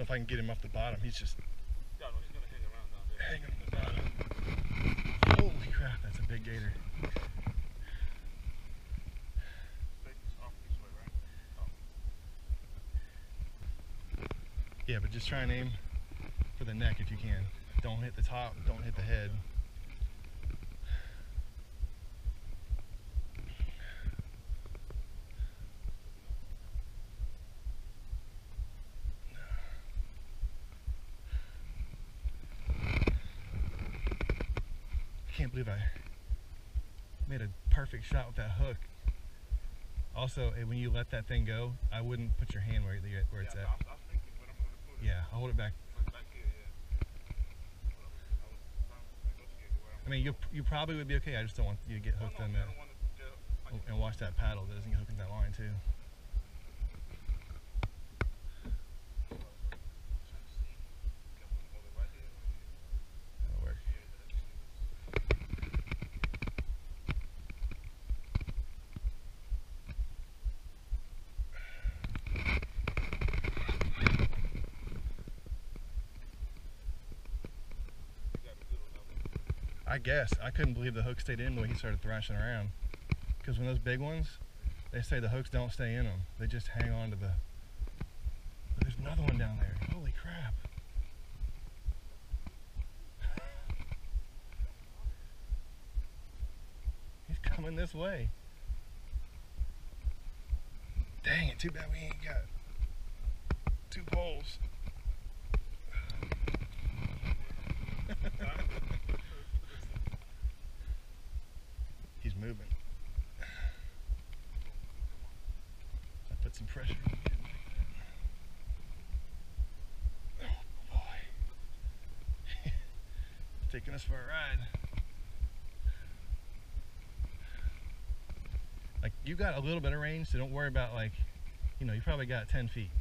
if I can get him off the bottom. He's just Yeah, no, he's gonna hang around down there. hanging on the bottom. Holy crap, that's a big gator. Off this way, right? Oh. Yeah, but just try and aim for the neck if you can. Don't hit the top, don't hit the head. I can't believe I made a perfect shot with that hook. Also, when you let that thing go, I wouldn't put your hand where it's Yeah, at. I was thinking when I'm gonna put it. Yeah, I'll hold it back. Back here, yeah. I mean, you probably would be okay. I just don't want you to get hooked on that. And watch that paddle that doesn't get hooked in that line too. That'll work. I guess. I couldn't believe the hook stayed in the way he started thrashing around. Because when those big ones, they say the hooks don't stay in them. They just hang on to the... But there's another one down there. Holy crap. He's coming this way. Dang it, too bad we ain't got 2 poles. He's moving. I put some pressure on him. Oh boy. Taking us for a ride. Like, you got a little bit of range, so don't worry about, like, you know, you probably got 10 feet.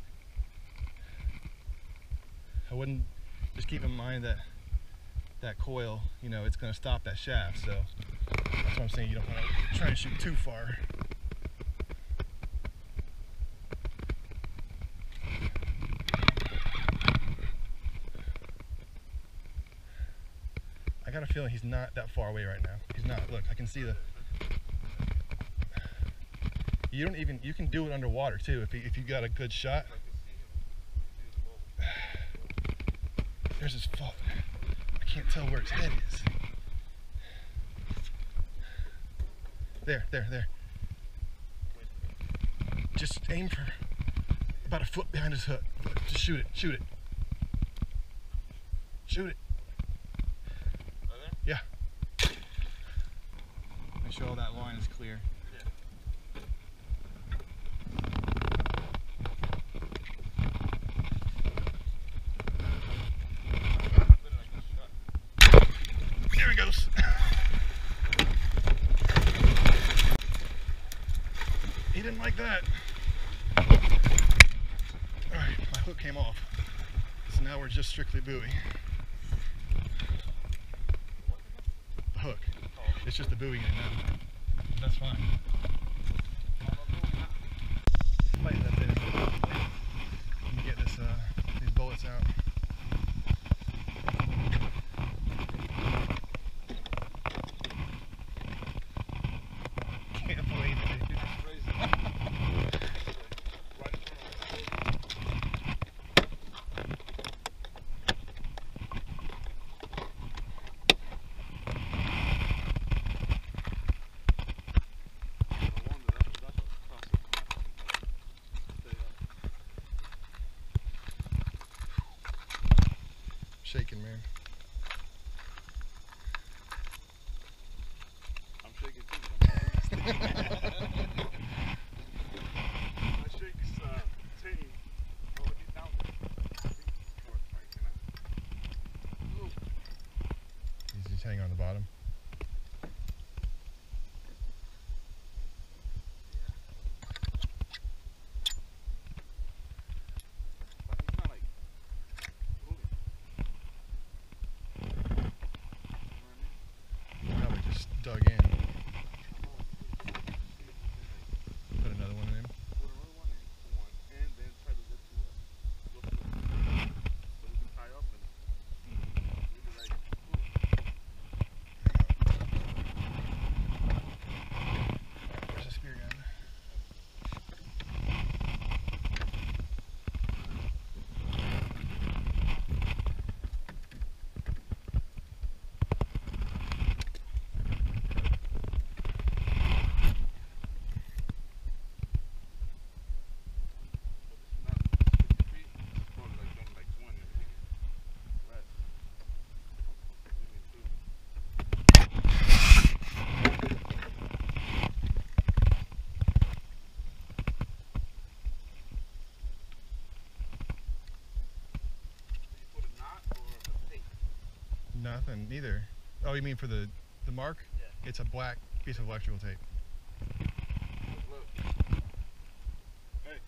I wouldn't, just keep in mind that that coil, you know, it's going to stop that shaft, so that's what I'm saying. You don't want to try and shoot too far. I got a feeling he's not that far away right now. He's not. Look, I can see the... You can do it underwater too if you got a good shot. There's his foot. I can't tell where his head is. There. Just aim for about a foot behind his hook. Just shoot it. Shoot it. Yeah. Make sure all that line is clear. There he goes. He didn't like that. Alright, my hook came off. So now we're just strictly buoy. The hook. It's just the buoy in it now. That's fine. Lighten that in. Let me get these bullets out. Can't believe it, dude. Shaking, man. I'm shaking too. My shake's tame. Oh, he's down there. He's just hanging on the bottom. Probably just dug in. Put another one in. Put another one in, and then try to get to Nothing, neither. Oh, you mean for the mark? Yeah. It's a black piece of electrical tape. Look. Hey.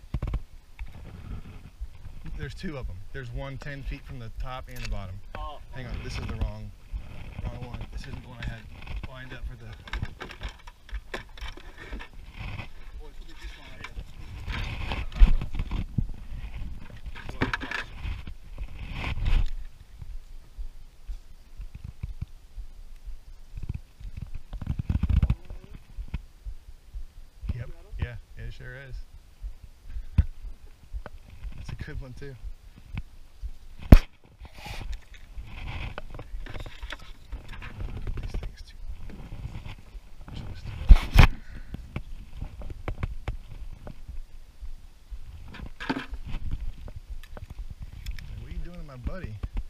There's two of them. There's one 10 feet from the top and the bottom. Oh. Hang on, this is the wrong one. This isn't the one I had lined up for the... Oh, it should be this one right here. Yep. Yeah, it sure is. It's a good one too. These things too. What are you doing to my buddy?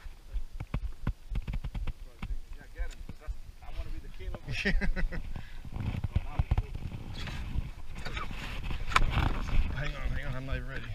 Yeah, get him. 'Cause I want to be the king of it. Hang on, I'm not even ready.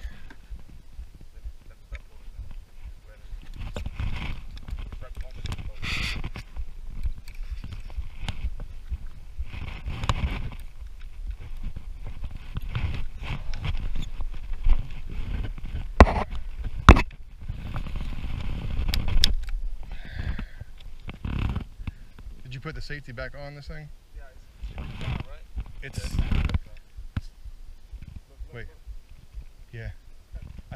Did you put the safety back on this thing? Yeah, it's down, right? It's... Wait. Yeah. I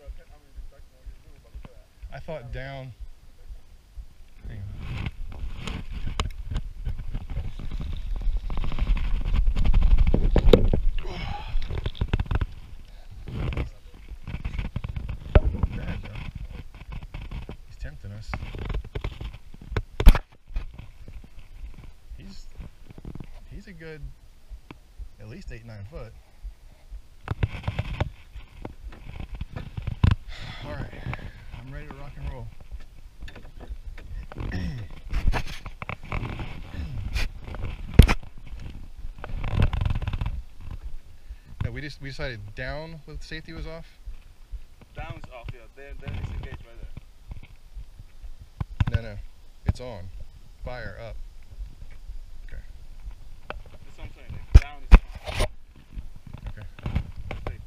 thought down. Hang on. Bad though. He's tempting us. He's a good at least 8-9 foot. Alright, I'm ready to rock and roll. No, we decided down with safety was off? Down's off, yeah. Then it's engaged right there. No, it's on. Fire up. Okay. That's what I'm saying. Like, down is off. Okay. Safe.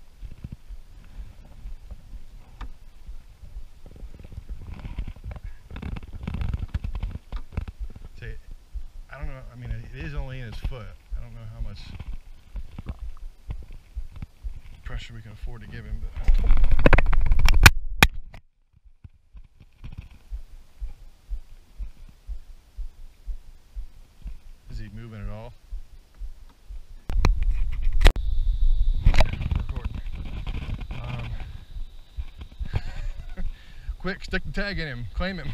See, I don't know. I mean, it is only in his foot. I don't know how much pressure we can afford to give him, but. Is he moving at all? Recording. Quick, stick the tag in him. Claim him.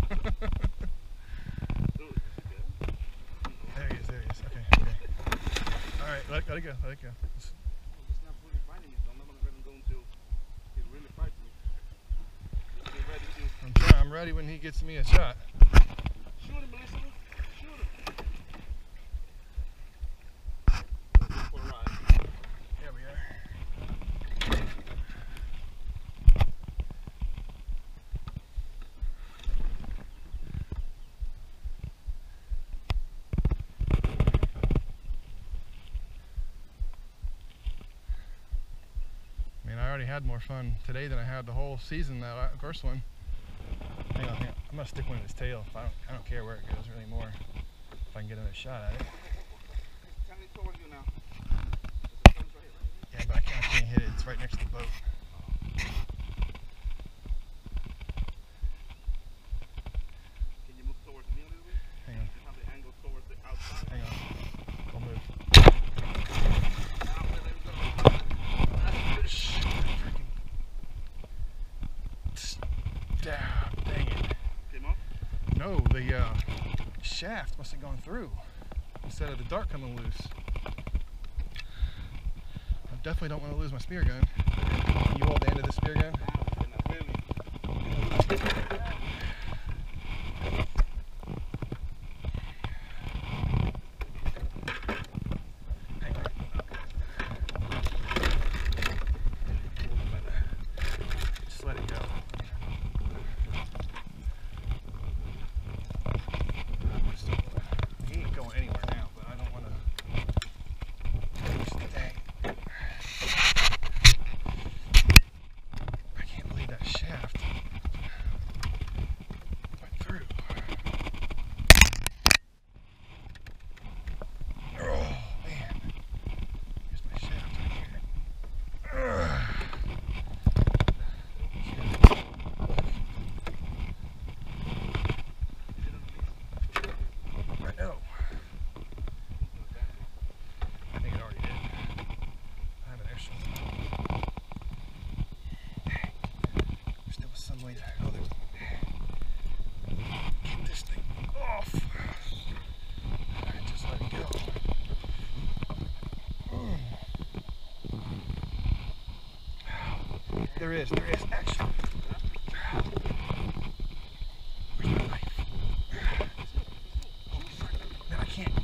There he is. Okay. Alright, let it go. I'm just not fully fighting it, so I'm not going to let him go until he really fights me. Just be ready to I'm ready when he gets me a shot. shoot him, Melissa. Shoot him. For a ride. There we are. I mean, I already had more fun today than I had the whole season, that first one. Hang on. I'm gonna stick one in his tail. I don't care where it goes really more. If I can get another shot at it. It's coming towards you now. Yeah, but I can't hit it. It's right next to the boat. Can you move towards me a little bit? Hang on. You have the angle towards the outside. Hang on. Don't move. Now, there we go. Dang it. Came up? No, the shaft must have gone through instead of the dart coming loose. I definitely don't want to lose my spear gun. Can you hold the end of the spear gun? Just let it go. through. Oh man. Here's my shaft right here. I know. I think it already did. I have an extra one. There's still some way to. Oh, there's. Get this thing off. Alright, just let it go. There is action. Where's my knife? Man, I can't.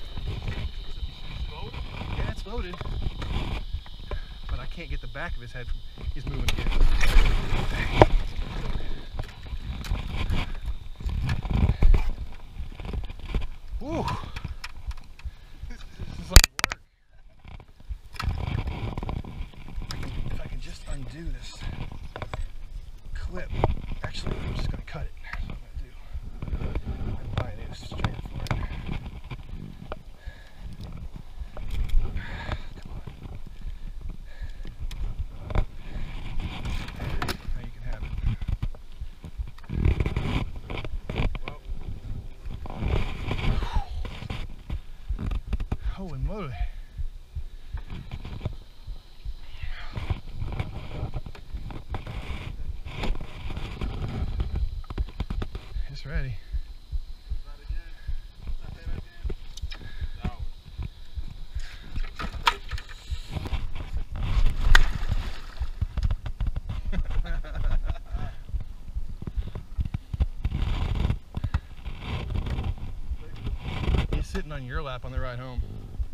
Yeah, it's loaded. But I can't get the back of his head from. He's moving again. Woo! This is like work. If I can just undo this clip. Actually, I'm just going to cut it. That's what I'm going to do. And buy it is straight for it. Come on. Now you can have it. Holy moly. It's ready. He's sitting on your lap on the ride home.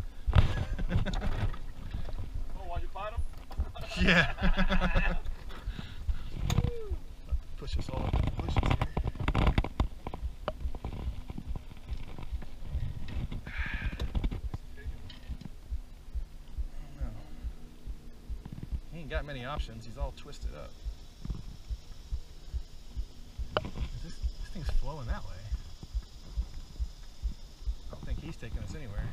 Oh, while you fight him? Yeah. Push us all up in the bushes here. No. He ain't got many options. He's all twisted up. This thing's flowing that way. I don't think he's taking us anywhere.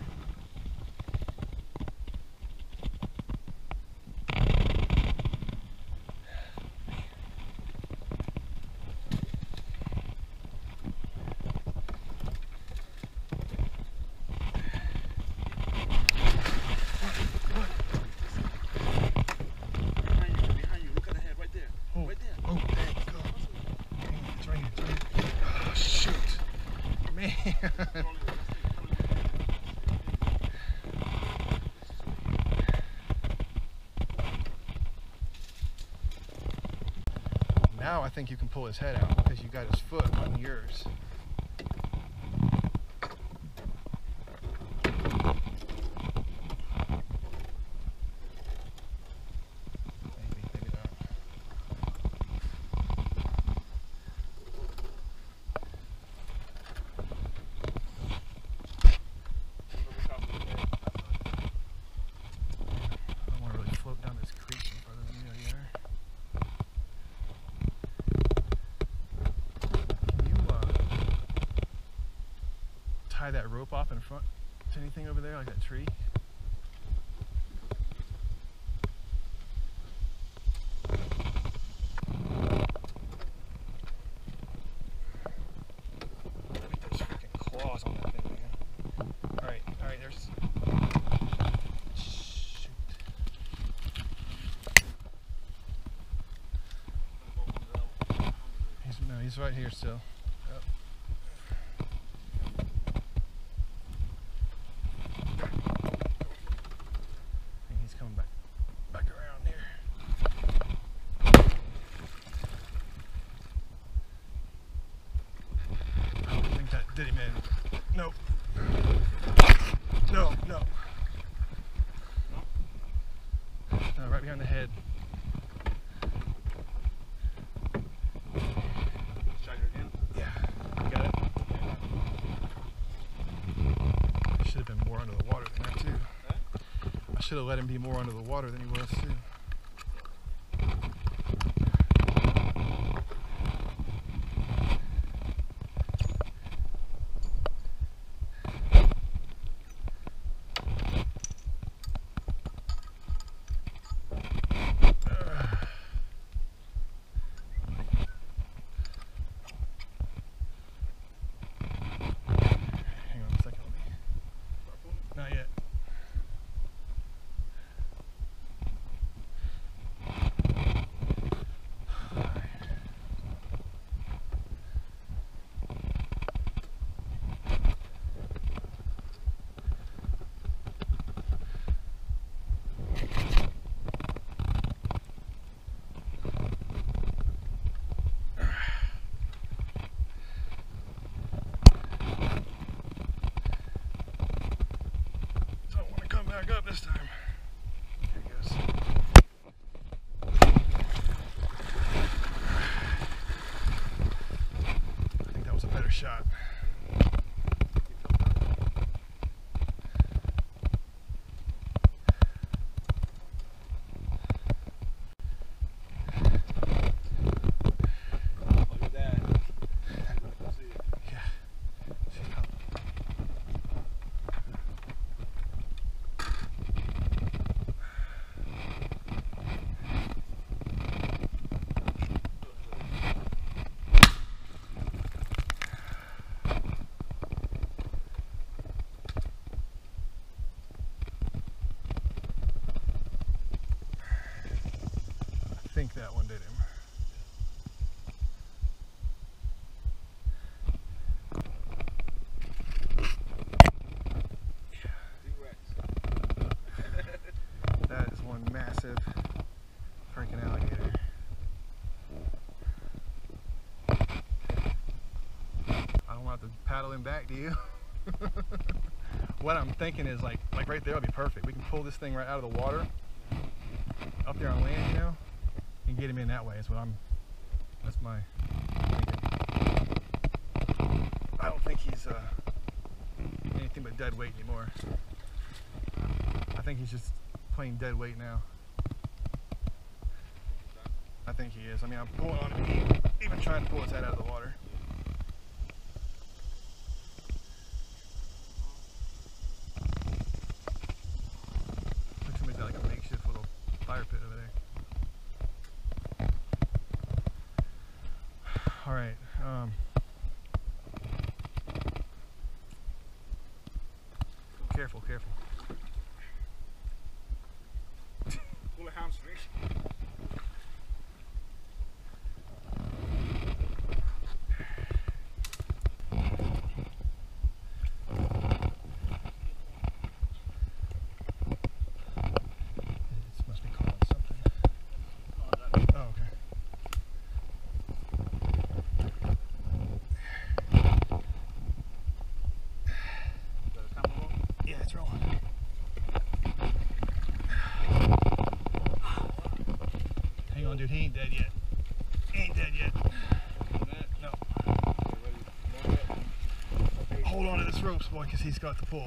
Behind you. Look at the head right there. Oh, Right there. oh, there you go. Hang on, it's right here, it's right here. Oh, shoot. Man. Now I think you can pull his head out because you got his foot on yours. Maybe not. I don't want to really float down this creek any further than you are. Can you tie that rope off in front to anything over there, like that tree? Look at those freaking claws on that thing, man. Alright, there's... Shoot. He's right here still. Yep. I think he's coming back around here. I don't think that did him in. Nope. No. No, right behind the head. Try it again. Yeah. You got it? Should have been more under the water than that too. Huh? I should have let him be more under the water than he was too. back up this time. There he goes. I think that was a better shot. I think that one did him. That is one massive freaking alligator. I don't want to paddle him back, do you? What I'm thinking is like right there would be perfect. We can pull this thing right out of the water, up there on land, you know, and get him in that way. Is what that's my thinking. I don't think he's anything but dead weight anymore. I think he's just plain dead weight now. I think he is. I mean, I'm pulling on him, even trying to pull his head out of the water. Looks like he's got like a makeshift little fire pit over there. All right. Careful, careful. Pull a hamstring. This must be calling something. Oh, okay. Yeah, it's rolling. Hang on, dude. He ain't dead yet. He ain't dead yet. No. Hold on to this rope, boy, because he's got the pull.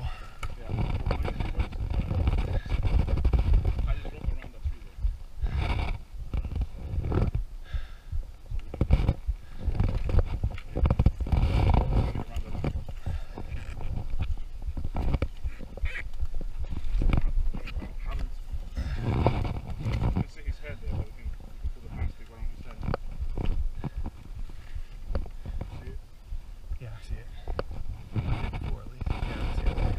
Yeah, I see it. I did before at least. Yeah, I see it there.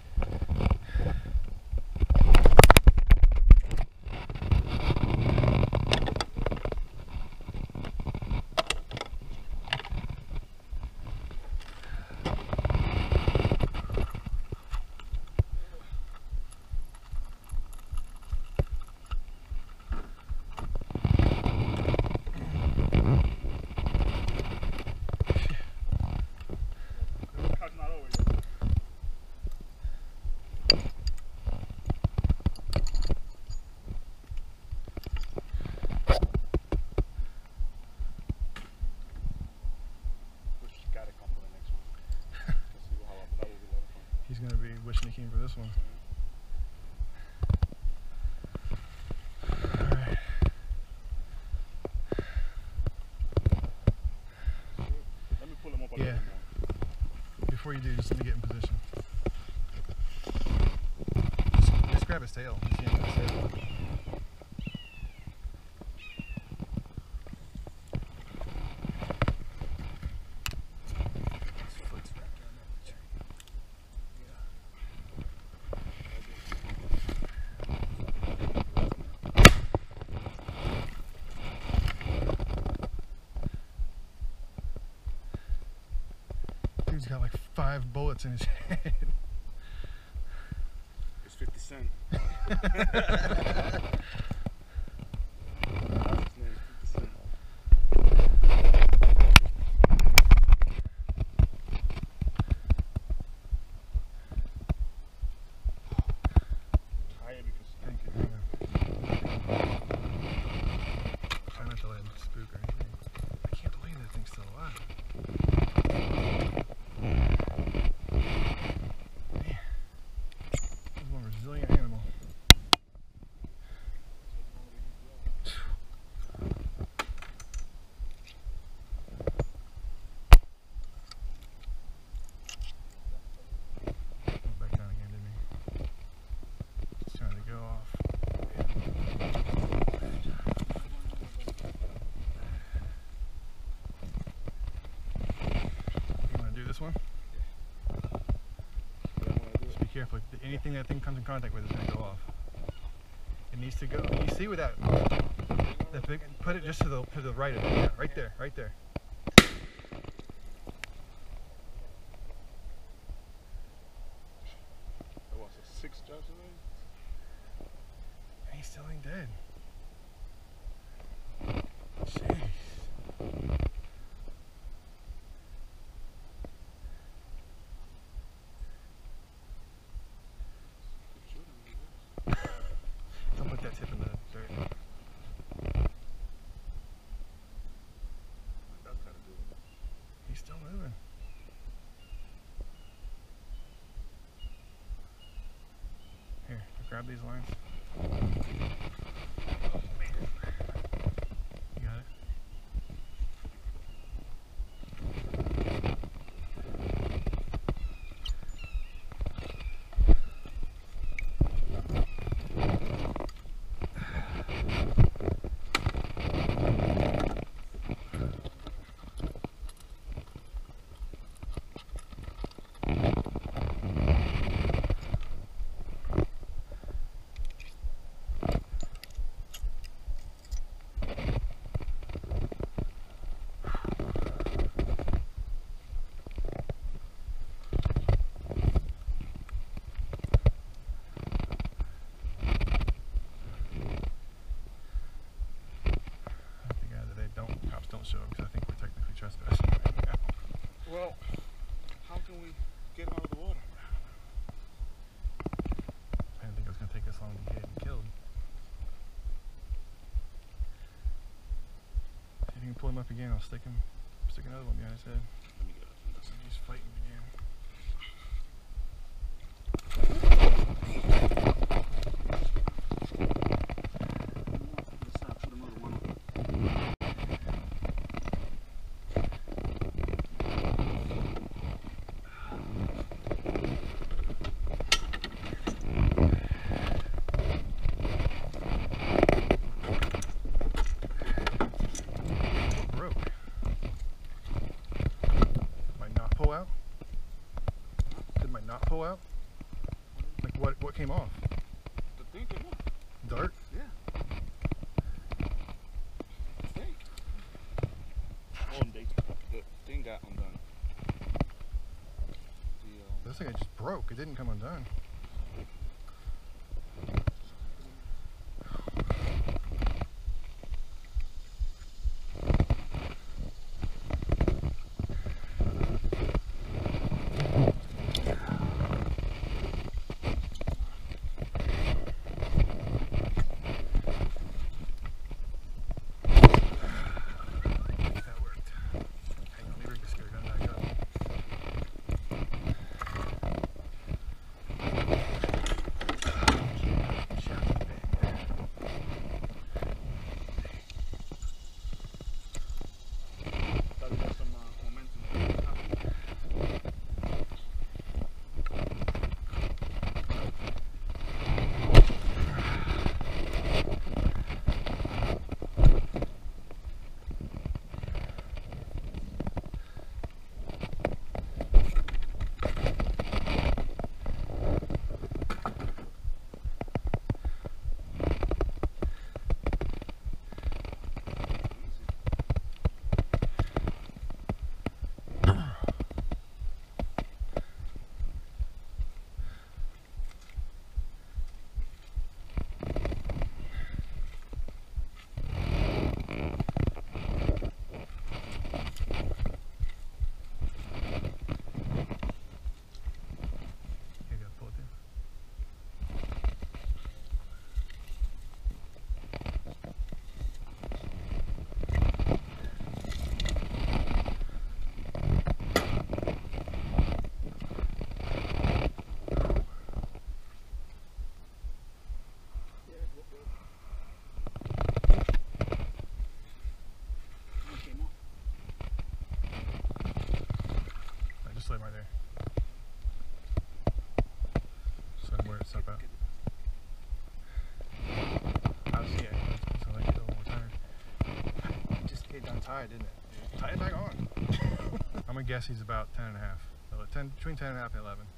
He's going to be wishing he came for this one. Alright. Let me pull him up a Yeah. little more. Before you do, just let me get in position. Just grab his tail. Just yank his tail. His foot's wrapped around that tree. Dude's got like 5 bullets in his head. It's 50 Cent. That's his name, 50 Cent. This one? Yeah, when I do Just be careful. Anything that thing comes in contact with is going to go off. It needs to go. You see where that big, put it just to the right of it. Yeah, right there, right there. That was a 6 jobs already? And he still ain't dead. Jeez. Don't put that tip in the dirt. That's gotta do it. He's still moving. Here, grab these lines. You got it? Don't show because I think we're technically trespassing right now. Well, how can we get him out of the water? I didn't think it was going to take this long to get him killed. See if you can pull him up again. I'll stick another one behind his head. Let me get up. He's fighting again. Out? Did my knot pull out? Like what came off? The thing came off. Dart? Yeah. I think. Oh, and the thing got undone. This thing just broke. It didn't come undone. Right there. So where it's up at. I was, yeah, so like it's tired. It just, it got tired, didn't it? Tie it back on. I'm gonna guess he's about 10 and a half. Between 10 and a half and 11.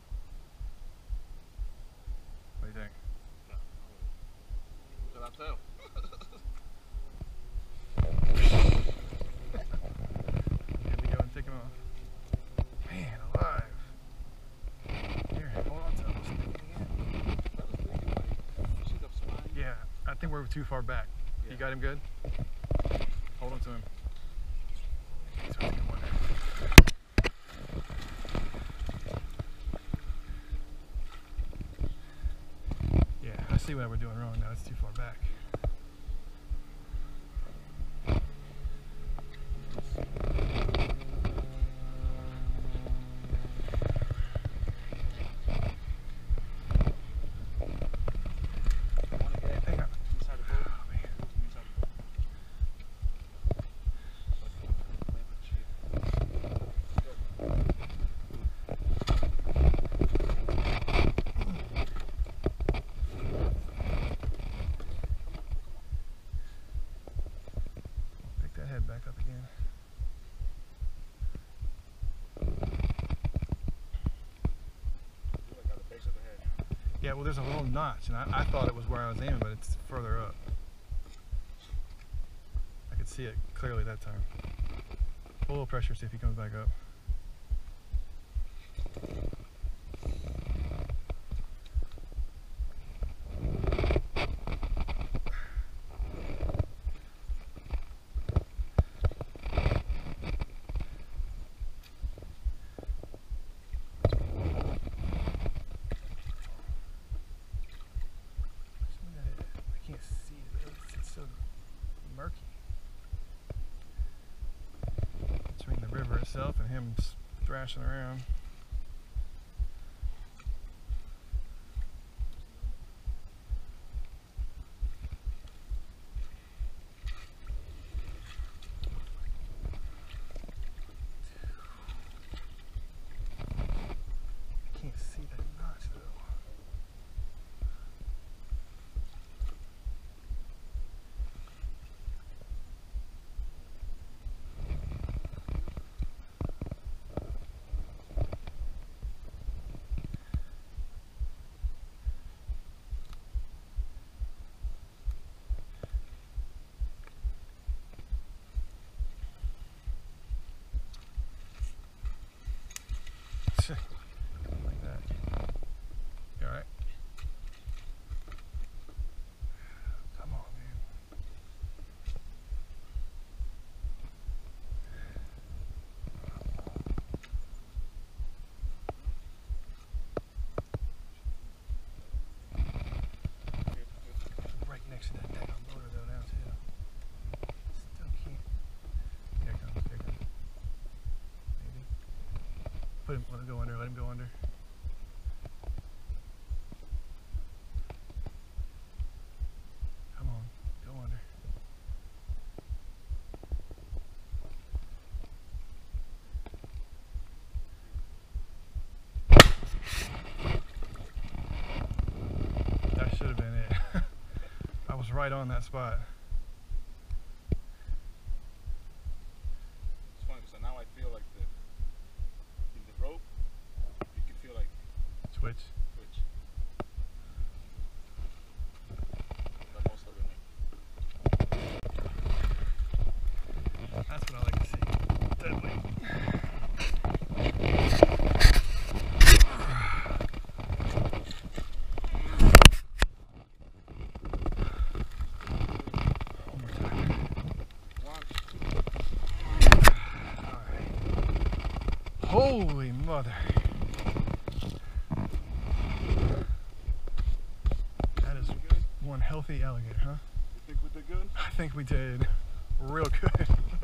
What do you think? What did I tell? Here we go and take him off. Man alive. Here, hold on to him. Yeah, I think we're too far back. Yeah. You got him good? Hold on to him. He's about to get one there. Yeah, I see what we're doing wrong now. It's too far back. Hang on. Oh, man. Pick that head back up again. Yeah, well, there's a little notch, and I thought it was where I was aiming, but it's further up. I could see it clearly that time. Put a little pressure, see if he comes back up. I can't see it. It's so murky. Between the river itself and him thrashing around. Can't see that notch though. Like that. You alright? Come on, man. Right next to that daggone motor though now too. Still can't. Here it comes, here it comes. Maybe. Let him go under, let him go under. Come on, go under. That should have been it. I was right on that spot. It's funny, so now I feel like in the rope, you can feel like Switch. twitch. But most of it, That's what I like to see. Dead weight. One more time. one. Alright. Holy mother. That is Good? one healthy alligator, huh? You think we did good? I think we did real good.